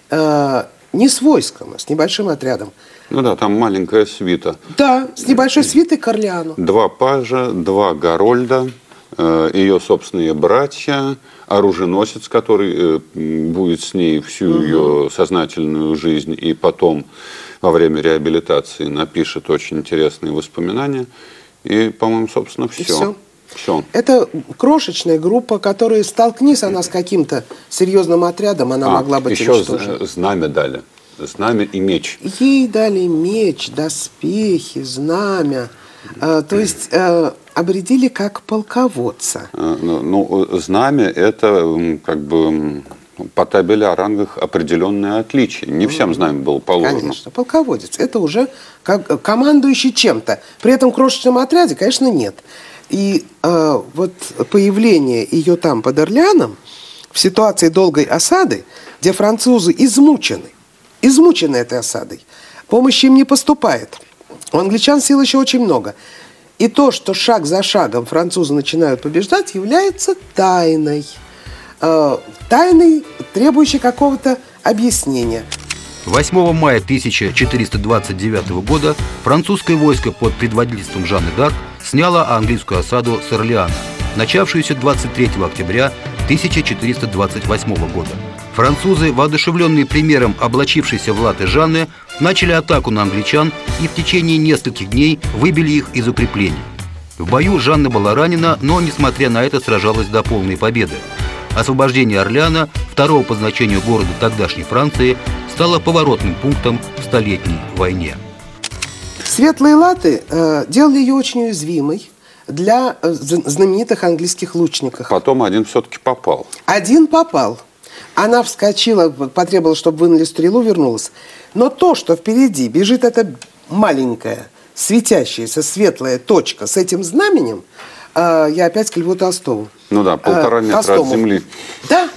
не с войском, а с небольшим отрядом. Ну да, там маленькая свита. Да, с небольшой свитой к Орлеану. 2 пажа, 2 гарольда, ее собственные братья, оруженосец, который будет с ней всю ее сознательную жизнь, и потом во время реабилитации напишет очень интересные воспоминания. И, по-моему, собственно, все. Все. Это крошечная группа, которая, столкнись она с каким-то серьезным отрядом, она могла быть уничтожена. Еще знамя дали. Знамя и меч. Ей дали меч, доспехи, знамя. То есть обрядили как полководца. Ну, знамя – это как бы по табели о рангах определенное отличие. Не всем знамя было положено. Конечно, полководец. Это уже как командующий чем-то. При этом в крошечном отряде, конечно, нет. И вот появление ее там под Орлеаном в ситуации долгой осады, где французы измучены этой осадой, помощи им не поступает. У англичан сил еще очень много. И то, что шаг за шагом французы начинают побеждать, является тайной. Тайной, требующей какого-то объяснения. 8 мая 1429 года французское войско под предводительством Жанны д'Арк сняло английскую осаду с Орлеана, начавшуюся 23 октября 1428 года. Французы, воодушевленные примером облачившейся в латы Жанны, начали атаку на англичан и в течение нескольких дней выбили их из укреплений. В бою Жанна была ранена, но, несмотря на это, сражалась до полной победы. Освобождение Орлеана, второго по значению города тогдашней Франции, стало поворотным пунктом в Столетней войне. Светлые латы делали ее очень уязвимой для знаменитых английских лучников. Потом один все-таки попал. Один попал. Она вскочила, потребовала, чтобы вынули стрелу, вернулась. Но то, что впереди бежит эта маленькая, светящаяся, светлая точка с этим знаменем, я опять к Льву Толстому. Ну да, 1,5 метра Толстому. от земли. Да,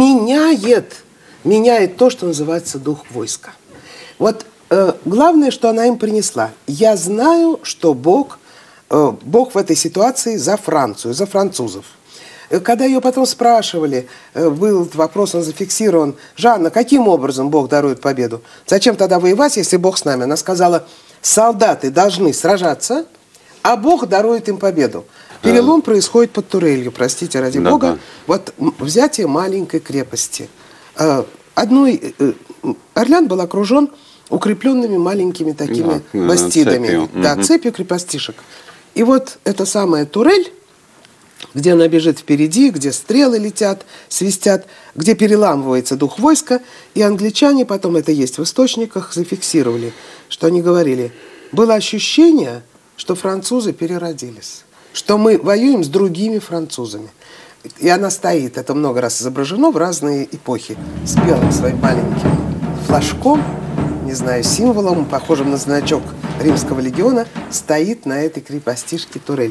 меняет то, что называется дух войска. Вот главное, что она им принесла. Я знаю, что Бог в этой ситуации за Францию, за французов. Когда ее потом спрашивали, был этот вопрос, он зафиксирован: «Жанна, каким образом Бог дарует победу? Зачем тогда воевать, если Бог с нами?» Она сказала: солдаты должны сражаться, а Бог дарует им победу. Перелом происходит под турелью, простите, ради Бога. Да. Вот взятие маленькой крепости. Орлеан был окружен укрепленными маленькими такими бастидами. Цепью. Да, цепью крепостишек. И вот эта самая турель, где она бежит впереди, где стрелы летят, свистят, где переламывается дух войска, и англичане, потом это есть в источниках, зафиксировали, что они говорили: было ощущение, что французы переродились, что мы воюем с другими французами. И она стоит, это много раз изображено в разные эпохи, с белым своим маленьким флажком, не знаю, символом, похожим на значок Римского легиона, стоит на этой крепостишке турель.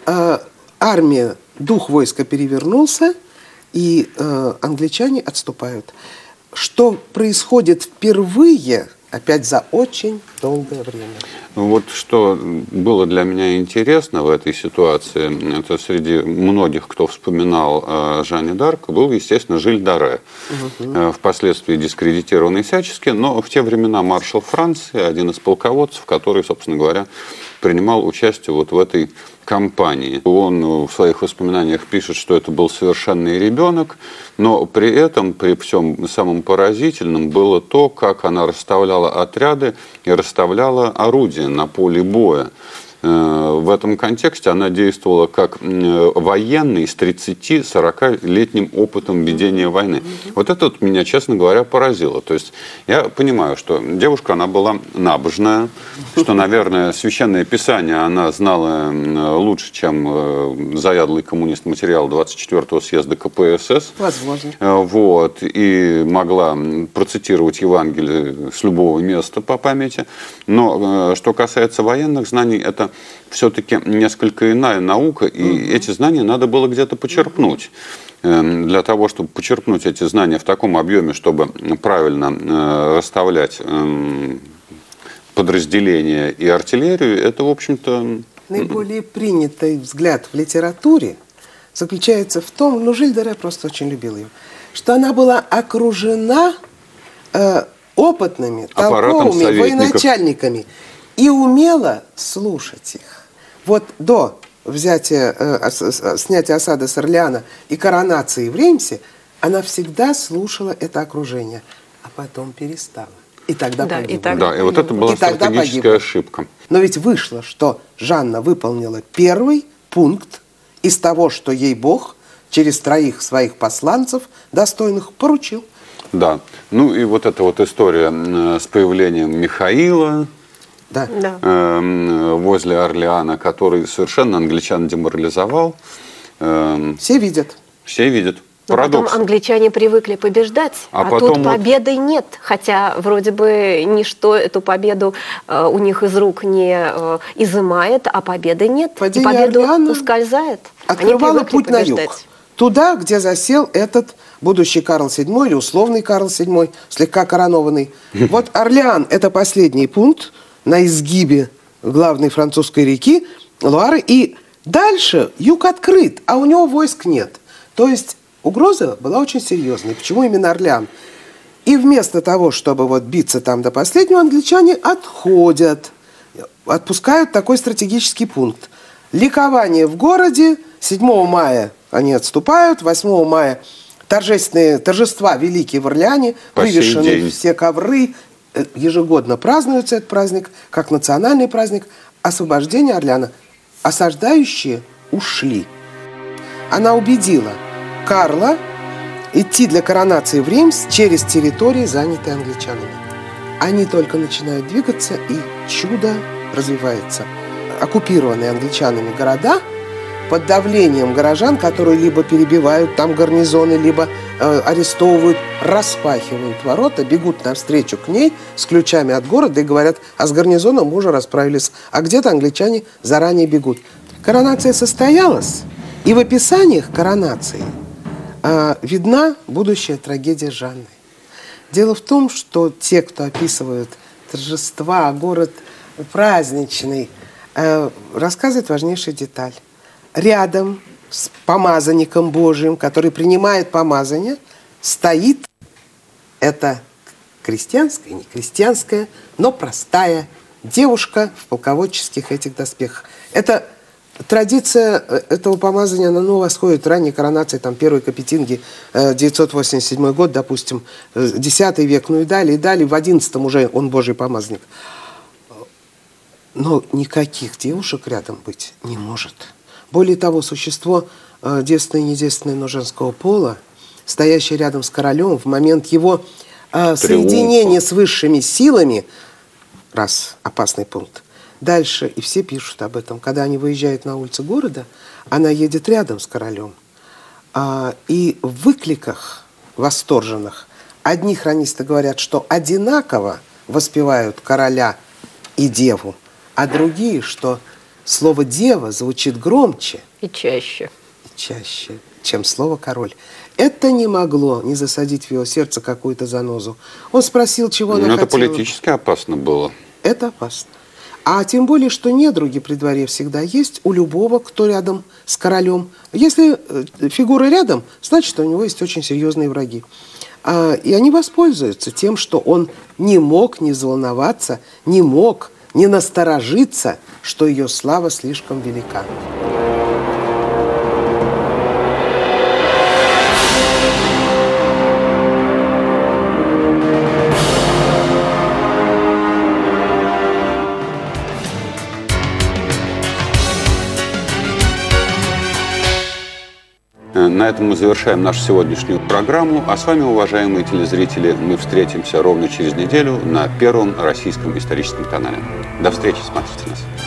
Армия, дух войска перевернулся, и англичане отступают. Что происходит впервые, опять за очень долгое время. Вот что было для меня интересно в этой ситуации, это среди многих, кто вспоминал Жанне д'Арк, был, естественно, Жиль д'Аре, впоследствии дискредитированный всячески, но в те времена маршал Франции, один из полководцев, который, собственно говоря, принимал участие вот в этой кампании. Он в своих воспоминаниях пишет, что это был совершенный ребенок, но при этом, при всем самом поразительном было то, как она расставляла отряды и расставляла орудия на поле боя. В этом контексте она действовала как военный с 30-40-летним опытом ведения войны. Вот это вот меня, честно говоря, поразило. То есть я понимаю, что девушка, она была набожная, что, наверное, священное писание она знала лучше, чем заядлый коммунист материал 24-го съезда КПСС. Возможно. Вот, и могла процитировать Евангелие с любого места по памяти. Но что касается военных знаний, это все-таки несколько иная наука, и эти знания надо было где-то почерпнуть. Для того, чтобы почерпнуть эти знания в таком объеме, чтобы правильно расставлять подразделения и артиллерию, это, в общем-то... Наиболее принятый взгляд в литературе заключается в том, ну, Жиль д'Аре просто очень любил ее, что она была окружена опытными, толковыми военачальниками и умела слушать их. Вот до снятия осады с Орлеана и коронации в Реймсе, она всегда слушала это окружение, а потом перестала. И тогда погибла. Да, и вот это была стратегическая ошибка. Но ведь вышло, что Жанна выполнила первый пункт из того, что ей Бог через 3 своих посланцев достойных поручил. Да. Ну и вот эта вот история с появлением Михаила возле Орлеана, который совершенно англичан деморализовал. Все видят. Все видят. Но потом англичане привыкли побеждать, а тут победы нет. Хотя вроде бы ничто эту победу у них из рук не изымает, а победы нет. Падение и победу Орлеана ускользает. Открывало путь на юг. Туда, где засел этот будущий Карл VII или условный Карл VII, слегка коронованный. Вот Орлеан – это последний пункт на изгибе главной французской реки Луары. И дальше юг открыт, а у него войск нет. То есть угроза была очень серьезной. Почему именно Орлеан? И вместо того, чтобы вот биться там до последнего, англичане отходят, отпускают такой стратегический пункт. Ликование в городе. 7 мая они отступают, 8 мая торжественные торжества великие в Орлеане, вывешены все ковры. Ежегодно празднуется этот праздник, как национальный праздник освобождения Орлеана. Осаждающие ушли. Она убедила Карла идти для коронации в Реймс через территории, занятые англичанами. Они только начинают двигаться, и чудо развивается. Оккупированные англичанами города под давлением горожан, которые либо перебивают там гарнизоны, либо арестовывают, распахивают ворота, бегут навстречу к ней с ключами от города и говорят: а с гарнизоном мы уже расправились, а где-то англичане заранее бегут. Коронация состоялась, и в описаниях коронации видна будущая трагедия Жанны. Дело в том, что те, кто описывают торжества, город праздничный, рассказывают важнейшую деталь. Рядом с помазанником Божиим, который принимает помазание, стоит эта крестьянская, не крестьянская, но простая девушка в полководческих этих доспехах. Это традиция этого помазания, она восходит ранней коронации, там, первой Капетинги, 987 год, допустим, 10 век, ну и далее, в 11-м уже он Божий помазанник. Но никаких девушек рядом быть не может. Более того, существо девственное и недевственное, но женского пола, стоящее рядом с королем в момент его соединения с высшими силами, раз, опасный пункт. Дальше, и все пишут об этом, когда они выезжают на улицы города, она едет рядом с королем. И в выкликах восторженных одни хронисты говорят, что одинаково воспевают короля и деву, а другие, что слово «дева» звучит громче и чаще, чем слово «король». Это не могло не засадить в его сердце какую-то занозу. Он спросил, чего она хотела. Это политически опасно было. Это опасно. А тем более, что недруги при дворе всегда есть у любого, кто рядом с королем. Если фигура рядом, значит, у него есть очень серьезные враги. И они воспользуются тем, что он не мог не заволноваться, не мог не насторожиться, что ее слава слишком велика. На этом мы завершаем нашу сегодняшнюю программу. А с вами, уважаемые телезрители, мы встретимся ровно через неделю на Первом российском историческом канале. До встречи, смотрите нас.